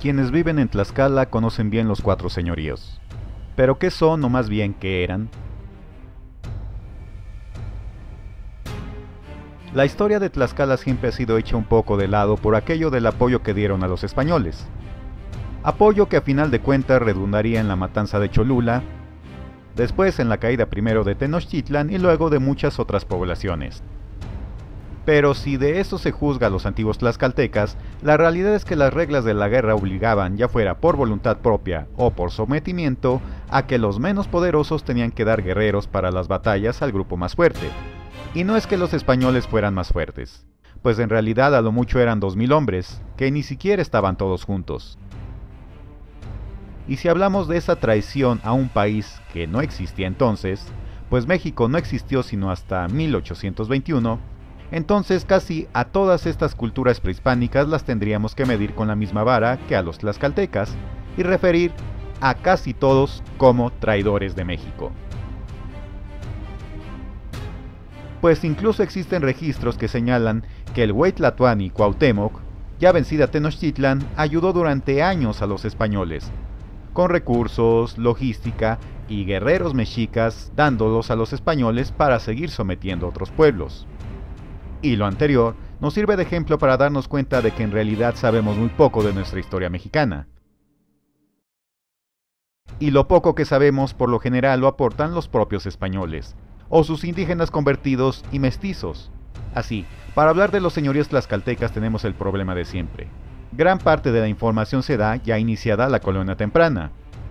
Quienes viven en Tlaxcala conocen bien los cuatro señoríos. ¿Pero qué son o más bien qué eran? La historia de Tlaxcala siempre ha sido hecha un poco de lado por aquello del apoyo que dieron a los españoles. Apoyo que a final de cuentas redundaría en la matanza de Cholula, después en la caída primero de Tenochtitlan y luego de muchas otras poblaciones. Pero si de eso se juzga a los antiguos tlaxcaltecas, la realidad es que las reglas de la guerra obligaban, ya fuera por voluntad propia o por sometimiento, a que los menos poderosos tenían que dar guerreros para las batallas al grupo más fuerte. Y no es que los españoles fueran más fuertes, pues en realidad a lo mucho eran 2000 hombres, que ni siquiera estaban todos juntos. Y si hablamos de esa traición a un país que no existía entonces, pues México no existió sino hasta 1821, entonces casi a todas estas culturas prehispánicas las tendríamos que medir con la misma vara que a los tlaxcaltecas y referir a casi todos como traidores de México. Pues incluso existen registros que señalan que el Huey Tlatoani Cuauhtémoc, ya vencida Tenochtitlan, ayudó durante años a los españoles, con recursos, logística y guerreros mexicas dándolos a los españoles para seguir sometiendo a otros pueblos. Y lo anterior nos sirve de ejemplo para darnos cuenta de que en realidad sabemos muy poco de nuestra historia mexicana. Y lo poco que sabemos por lo general lo aportan los propios españoles, o sus indígenas convertidos y mestizos. Así, para hablar de los señoríos tlaxcaltecas tenemos el problema de siempre. Gran parte de la información se da ya iniciada la colonia temprana.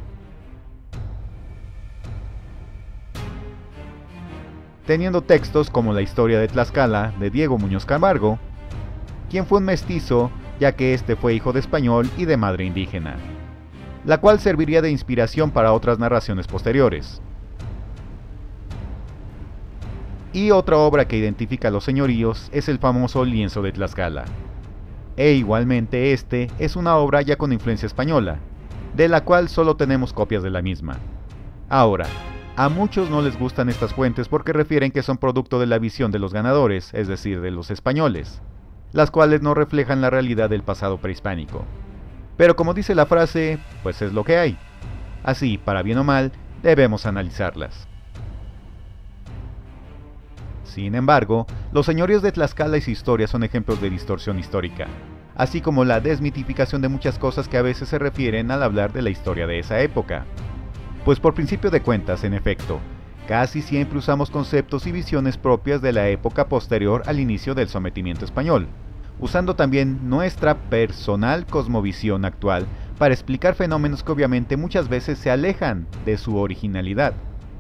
Teniendo textos como la historia de Tlaxcala de Diego Muñoz Camargo, quien fue un mestizo ya que este fue hijo de español y de madre indígena, la cual serviría de inspiración para otras narraciones posteriores. Y otra obra que identifica a los señoríos es el famoso Lienzo de Tlaxcala. E igualmente este es una obra ya con influencia española, de la cual solo tenemos copias de la misma. Ahora, a muchos no les gustan estas fuentes porque refieren que son producto de la visión de los ganadores, es decir, de los españoles, las cuales no reflejan la realidad del pasado prehispánico. Pero como dice la frase, pues es lo que hay. Así, para bien o mal, debemos analizarlas. Sin embargo, los señoríos de Tlaxcala y su historia son ejemplos de distorsión histórica, así como la desmitificación de muchas cosas que a veces se refieren al hablar de la historia de esa época. Pues por principio de cuentas, en efecto, casi siempre usamos conceptos y visiones propias de la época posterior al inicio del sometimiento español, usando también nuestra personal cosmovisión actual para explicar fenómenos que obviamente muchas veces se alejan de su originalidad.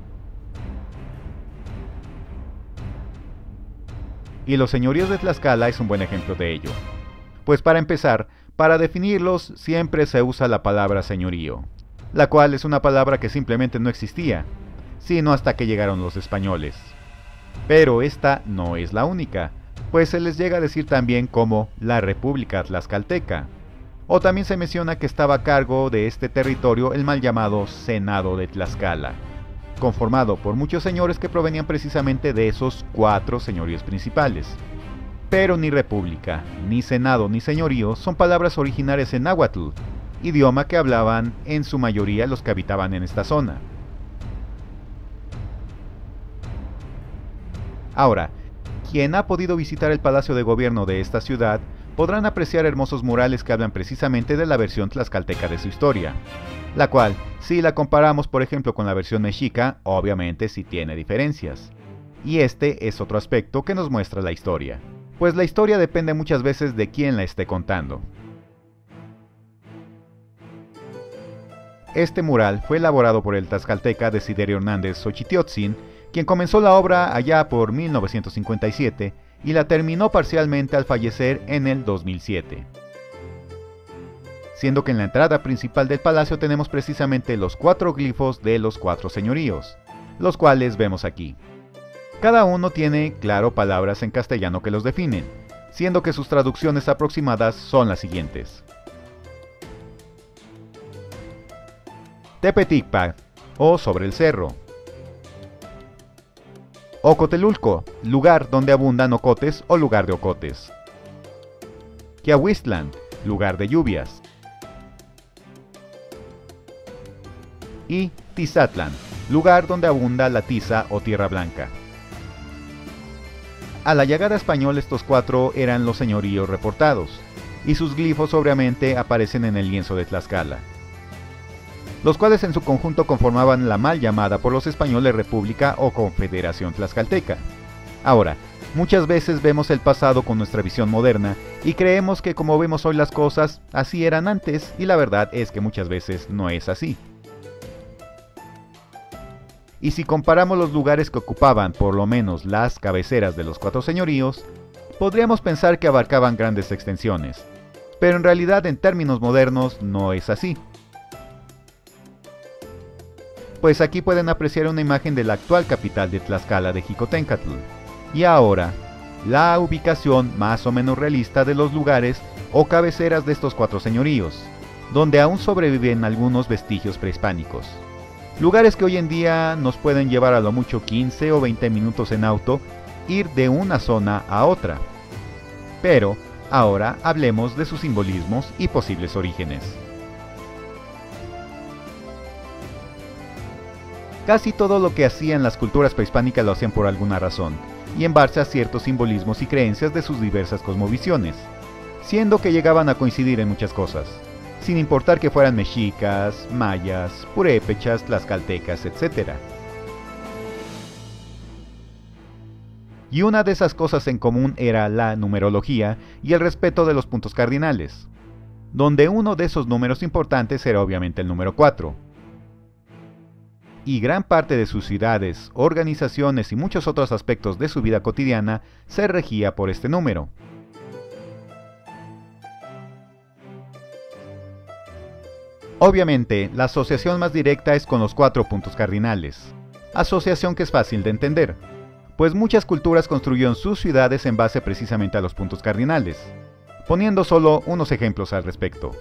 Y los señoríos de Tlaxcala es un buen ejemplo de ello. Pues para empezar, para definirlos siempre se usa la palabra señorío, la cual es una palabra que simplemente no existía, sino hasta que llegaron los españoles. Pero esta no es la única, pues se les llega a decir también como la República Tlaxcalteca, o también se menciona que estaba a cargo de este territorio el mal llamado Senado de Tlaxcala, conformado por muchos señores que provenían precisamente de esos cuatro señoríos principales. Pero ni república, ni senado, ni señorío son palabras originarias en náhuatl, idioma que hablaban en su mayoría los que habitaban en esta zona. Ahora, quien ha podido visitar el palacio de gobierno de esta ciudad podrán apreciar hermosos murales que hablan precisamente de la versión tlaxcalteca de su historia, la cual, si la comparamos por ejemplo con la versión mexica, obviamente sí tiene diferencias. Y este es otro aspecto que nos muestra la historia, pues la historia depende muchas veces de quién la esté contando. Este mural fue elaborado por el tlaxcalteca Desiderio Hernández Xochitiotzin, quien comenzó la obra allá por 1957 y la terminó parcialmente al fallecer en el 2007. Siendo que en la entrada principal del palacio tenemos precisamente los cuatro glifos de los cuatro señoríos, los cuales vemos aquí. Cada uno tiene, claro, palabras en castellano que los definen, siendo que sus traducciones aproximadas son las siguientes. Tepeticpa, o sobre el cerro. Ocotelulco, lugar donde abundan ocotes o lugar de ocotes. Quiahuistlan, lugar de lluvias. y Tizatlán, lugar donde abunda la tiza o tierra blanca. A la llegada española estos 4 eran los señoríos reportados, y sus glifos obviamente aparecen en el lienzo de Tlaxcala, los cuales en su conjunto conformaban la mal llamada por los españoles República o Confederación Tlaxcalteca. Ahora, muchas veces vemos el pasado con nuestra visión moderna y creemos que como vemos hoy las cosas, así eran antes, y la verdad es que muchas veces no es así. Y si comparamos los lugares que ocupaban por lo menos las cabeceras de los 4 señoríos, podríamos pensar que abarcaban grandes extensiones, pero en realidad en términos modernos no es así. Pues aquí pueden apreciar una imagen de la actual capital de Tlaxcala de Jicotencatl, y ahora la ubicación más o menos realista de los lugares o cabeceras de estos 4 señoríos, donde aún sobreviven algunos vestigios prehispánicos. Lugares que hoy en día nos pueden llevar a lo mucho 15 o 20 minutos en auto, ir de una zona a otra. Pero ahora hablemos de sus simbolismos y posibles orígenes. Casi todo lo que hacían las culturas prehispánicas lo hacían por alguna razón, y en base a ciertos simbolismos y creencias de sus diversas cosmovisiones, siendo que llegaban a coincidir en muchas cosas, sin importar que fueran mexicas, mayas, purépechas, tlaxcaltecas, etc. Y una de esas cosas en común era la numerología y el respeto de los puntos cardinales, donde uno de esos números importantes era obviamente el número 4. Y gran parte de sus ciudades, organizaciones y muchos otros aspectos de su vida cotidiana se regía por este número. Obviamente, la asociación más directa es con los 4 puntos cardinales, asociación que es fácil de entender, pues muchas culturas construyeron sus ciudades en base precisamente a los puntos cardinales, poniendo solo unos ejemplos al respecto.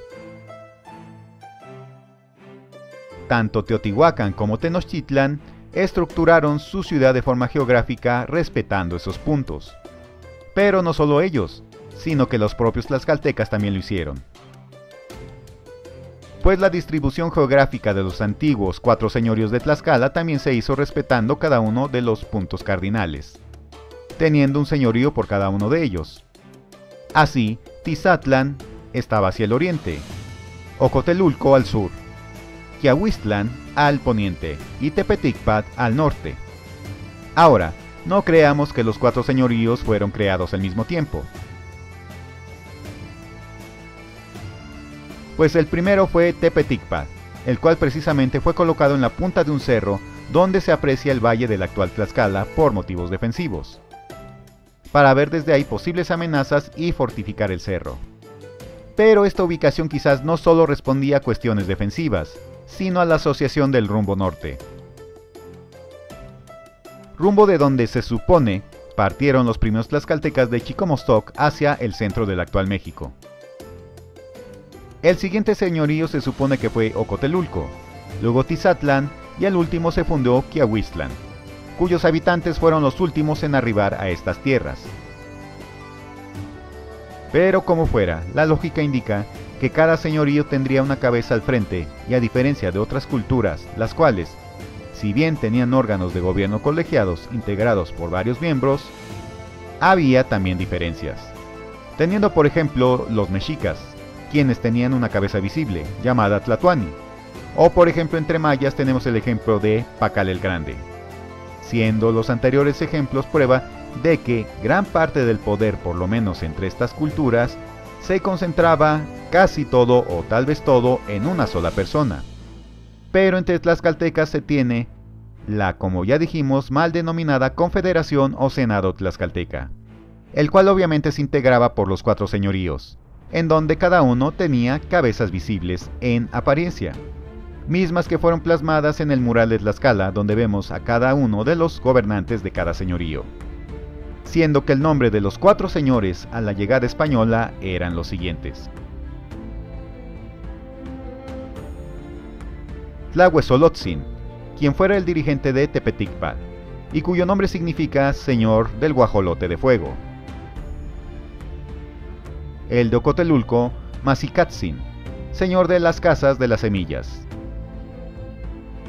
Tanto Teotihuacán como Tenochtitlan estructuraron su ciudad de forma geográfica respetando esos puntos. Pero no solo ellos, sino que los propios tlaxcaltecas también lo hicieron. Pues la distribución geográfica de los antiguos 4 señoríos de Tlaxcala también se hizo respetando cada uno de los puntos cardinales, teniendo un señorío por cada uno de ellos. Así, Tizatlán estaba hacia el oriente, Ocotelulco al sur, Quiahuiztlán al poniente y Tepeticpat al norte. Ahora, no creamos que los 4 señoríos fueron creados al mismo tiempo, pues el primero fue Tepeticpat, el cual precisamente fue colocado en la punta de un cerro donde se aprecia el valle de la actual Tlaxcala por motivos defensivos, para ver desde ahí posibles amenazas y fortificar el cerro. Pero esta ubicación quizás no solo respondía a cuestiones defensivas, sino a la asociación del rumbo norte, rumbo de donde se supone partieron los primeros tlaxcaltecas de Chicomostoc hacia el centro del actual México. El siguiente señorío se supone que fue Ocotelulco, luego Tizatlán y al último se fundó Quiahuiztlán, cuyos habitantes fueron los últimos en arribar a estas tierras. Pero como fuera, la lógica indica que cada señorío tendría una cabeza al frente, y a diferencia de otras culturas, las cuales, si bien tenían órganos de gobierno colegiados integrados por varios miembros, había también diferencias, teniendo por ejemplo los mexicas, quienes tenían una cabeza visible, llamada Tlatoani, o por ejemplo entre mayas tenemos el ejemplo de Pacal el Grande, siendo los anteriores ejemplos prueba de que gran parte del poder, por lo menos entre estas culturas, se concentraba casi todo o tal vez todo en una sola persona. Pero entre tlaxcaltecas se tiene la, como ya dijimos, mal denominada Confederación o Senado Tlaxcalteca, el cual obviamente se integraba por los 4 señoríos, en donde cada uno tenía cabezas visibles en apariencia, mismas que fueron plasmadas en el mural de Tlaxcala, donde vemos a cada uno de los gobernantes de cada señorío, siendo que el nombre de los 4 señores a la llegada española eran los siguientes: Tlahuezolotzin, quien fuera el dirigente de Tepeticpat, y cuyo nombre significa Señor del Guajolote de Fuego. El de Ocotelulco, Mazicatzin, Señor de las Casas de las Semillas.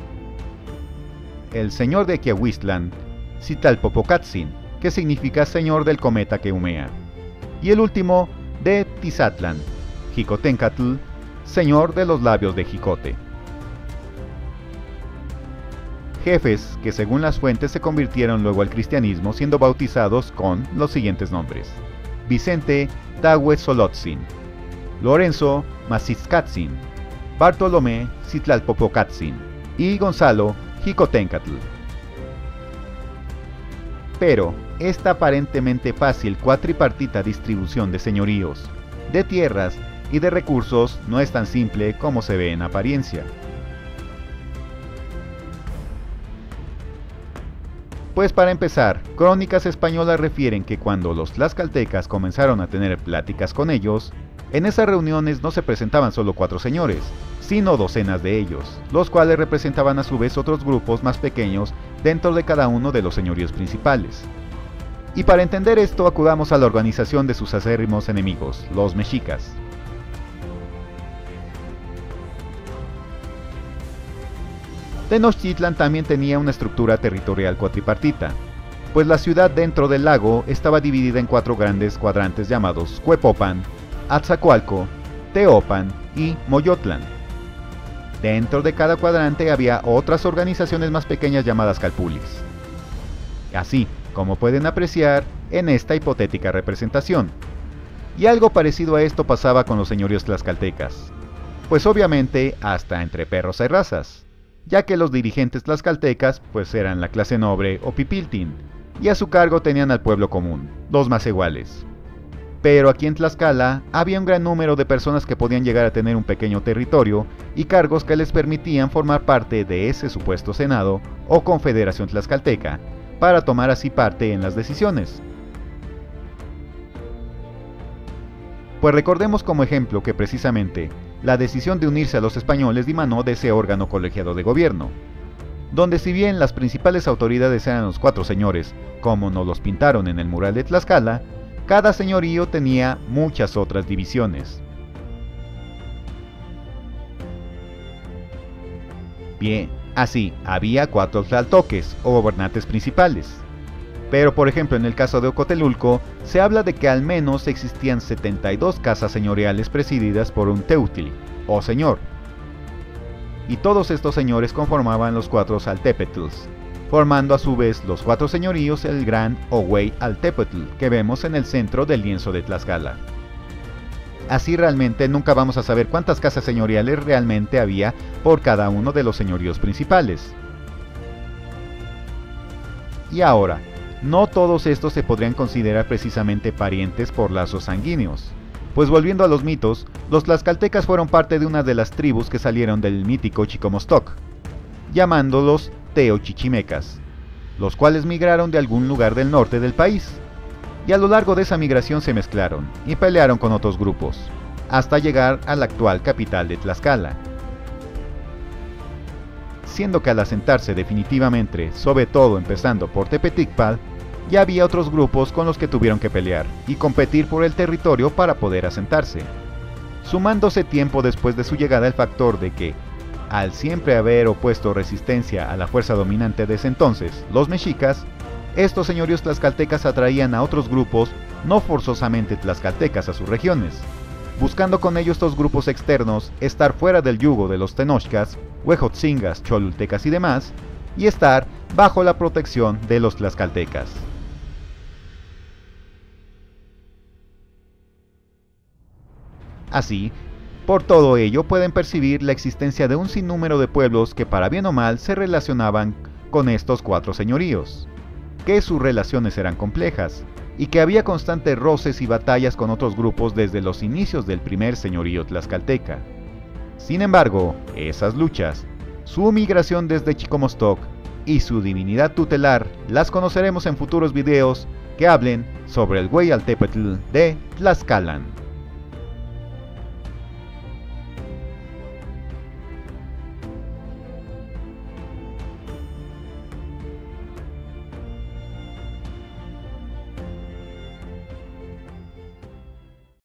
el señor de Quiahuistlan, Citlalpopocatzin, que significa señor del cometa que humea, y el último de Tizatlan, Jicotencatl, señor de los labios de jicote. Jefes que según las fuentes se convirtieron luego al cristianismo siendo bautizados con los siguientes nombres: Vicente Tahuesolotzin, Lorenzo Mazitzcatzin, Bartolomé Citlalpopocatzin y Gonzalo Jicotencatl. Pero esta aparentemente fácil cuatripartita distribución de señoríos, de tierras y de recursos no es tan simple como se ve en apariencia. Pues para empezar, crónicas españolas refieren que cuando los tlaxcaltecas comenzaron a tener pláticas con ellos, en esas reuniones no se presentaban solo 4 señores, sino docenas de ellos, los cuales representaban a su vez otros grupos más pequeños dentro de cada uno de los señoríos principales. Y para entender esto acudamos a la organización de sus acérrimos enemigos, los mexicas. Tenochtitlan también tenía una estructura territorial cuatripartita, pues la ciudad dentro del lago estaba dividida en 4 grandes cuadrantes llamados Cuepopan, Atzacoalco, Teopan y Moyotlan. Dentro de cada cuadrante había otras organizaciones más pequeñas llamadas calpulis. Así como pueden apreciar en esta hipotética representación. Y algo parecido a esto pasaba con los señoríos tlaxcaltecas, pues obviamente hasta entre perros hay razas, ya que los dirigentes tlaxcaltecas pues eran la clase noble o pipiltin, y a su cargo tenían al pueblo común, los más iguales. Pero aquí en Tlaxcala había un gran número de personas que podían llegar a tener un pequeño territorio y cargos que les permitían formar parte de ese supuesto Senado o Confederación Tlaxcalteca, para tomar así parte en las decisiones. Pues recordemos como ejemplo que precisamente la decisión de unirse a los españoles dimanó de ese órgano colegiado de gobierno, donde si bien las principales autoridades eran los 4 señores, como nos los pintaron en el mural de Tlaxcala, cada señorío tenía muchas otras divisiones. Bien, así había 4 tlaltoques o gobernantes principales. Pero por ejemplo en el caso de Ocotelulco se habla de que al menos existían 72 casas señoriales presididas por un teutli o señor. Y todos estos señores conformaban los 4 Xaltépetls, formando a su vez los 4 señoríos el Gran Ohuey Altepetl que vemos en el centro del lienzo de Tlaxcala. Así realmente nunca vamos a saber cuántas casas señoriales realmente había por cada uno de los señoríos principales. Y ahora, no todos estos se podrían considerar precisamente parientes por lazos sanguíneos, pues volviendo a los mitos, los tlaxcaltecas fueron parte de una de las tribus que salieron del mítico Chicomostoc, llamándolos teochichimecas, los cuales migraron de algún lugar del norte del país, y a lo largo de esa migración se mezclaron y pelearon con otros grupos, hasta llegar a la actual capital de Tlaxcala. Siendo que al asentarse definitivamente, sobre todo empezando por Tepeticpal, ya había otros grupos con los que tuvieron que pelear y competir por el territorio para poder asentarse, sumándose tiempo después de su llegada el factor de que, al siempre haber opuesto resistencia a la fuerza dominante de ese entonces, los mexicas, estos señoríos tlaxcaltecas atraían a otros grupos no forzosamente tlaxcaltecas a sus regiones, buscando con ellos estos grupos externos estar fuera del yugo de los tenochcas, huejotzingas, cholultecas y demás, y estar bajo la protección de los tlaxcaltecas. Así, por todo ello pueden percibir la existencia de un sinnúmero de pueblos que para bien o mal se relacionaban con estos 4 señoríos, que sus relaciones eran complejas, y que había constantes roces y batallas con otros grupos desde los inicios del primer señorío tlaxcalteca. Sin embargo, esas luchas, su migración desde Chicomostoc y su divinidad tutelar las conoceremos en futuros videos que hablen sobre el Güey Altepetl de Tlaxcalan.